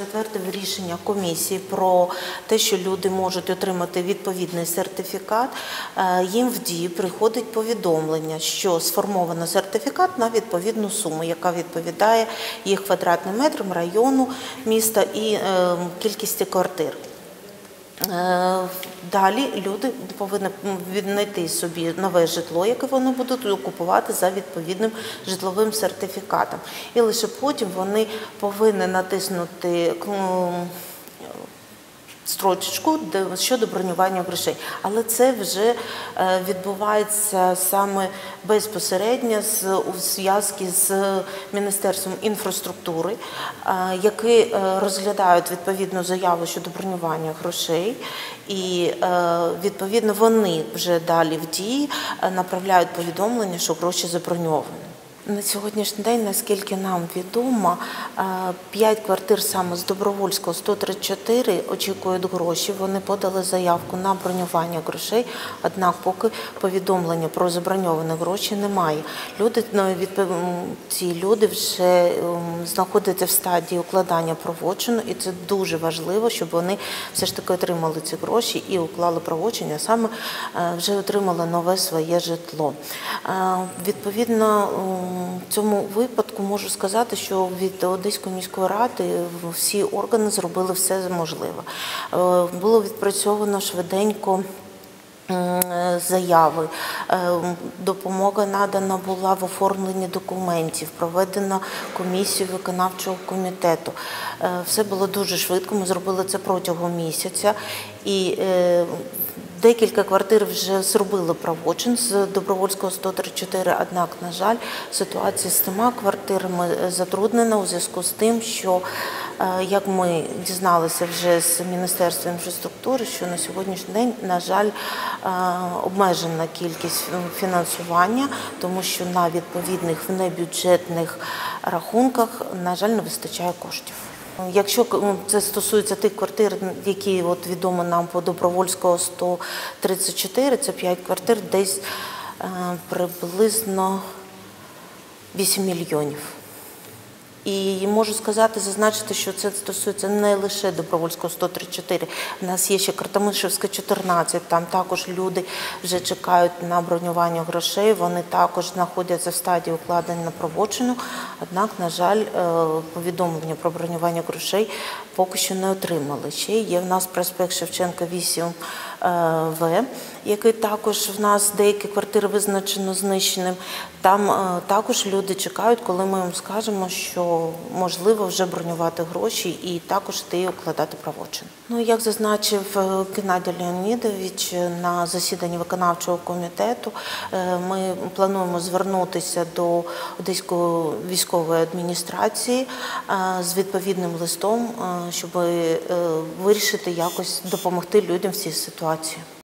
Затвердив рішення комісії про те, що люди можуть отримати відповідний сертифікат. Їм в дію приходить повідомлення, що сформовано сертифікат на відповідну суму, яка відповідає їх квадратним метрам, району міста і кількості квартир. Далі люди повинні віднайти собі нове житло, яке вони будуть купувати за відповідним житловим сертифікатом. І лише потім вони повинні натиснути строчечку щодо бронювання грошей. Але це вже відбувається саме безпосередньо у зв'язку з Міністерством інфраструктури, які розглядають відповідну заяву щодо бронювання грошей. І, відповідно, вони вже далі в дії направляють повідомлення, що гроші заброньовані. На сьогоднішній день, наскільки нам відомо, 5 квартир саме з Добровольського 134 очікують гроші. Вони подали заявку на бронювання грошей, однак поки повідомлення про заброньовані гроші немає. Ці люди вже знаходяться в стадії укладання правочину, і це дуже важливо, щоб вони все ж таки отримали ці гроші і уклали правочин, а саме вже отримали нове своє житло. Відповідно, в цьому випадку можу сказати, що від Одеської міської ради всі органи зробили все можливе. Було відпрацьовано швиденько заяви, допомога надана була в оформленні документів, проведено комісію виконавчого комітету. Все було дуже швидко, ми зробили це протягом місяця. І декілька квартир вже зробили правочин з Добровольського 134, однак, на жаль, ситуація з цими квартирами затруднена у зв'язку з тим, що, як ми дізналися вже з Міністерства інфраструктури, що на сьогоднішній день, на жаль, обмежена кількість фінансування, тому що на відповідних небюджетних рахунках, на жаль, не вистачає коштів. Якщо це стосується тих квартир, які відомо нам по Добровольського 134, це 5 квартир, десь приблизно 8 мільйонів. І можу сказати, зазначити, що це стосується не лише Добровольського 134. У нас є ще Картамишевська 14, там також люди вже чекають на бронювання грошей, вони також знаходяться в стадії укладення правочину, однак, на жаль, повідомлення про бронювання грошей поки що не отримали. Ще є в нас проспект Шевченка 8В, який також в нас деякі квартири визначено знищеним. Там також люди чекають, коли ми їм скажемо, що можливо вже бронювати гроші і також йти укладати правочин. Ну, як зазначив Геннадій Леонідович на засіданні виконавчого комітету, ми плануємо звернутися до Одеської військової адміністрації з відповідним листом, щоб вирішити якось допомогти людям в цій ситуації.